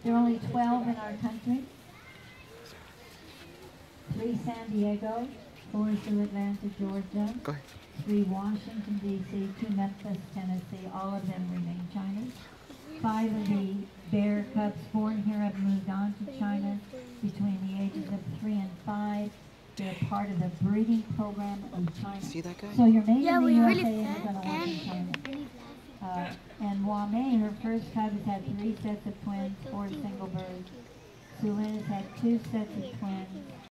There are only 12 in our country. 3 San Diego, 4 through Atlanta, Georgia, 3 Washington, D.C., 2 Memphis, Tennessee. All of them remain Chinese. 5 of the bear cubs born here have moved on to China between the ages of 3 and 5. They're part of the breeding program of China. See that guy? So you're made in the USA and you're going to work in China. And Wame, her first cub, has had 3 sets of twins, 4 single birds. Sulin has had 2 sets of twins.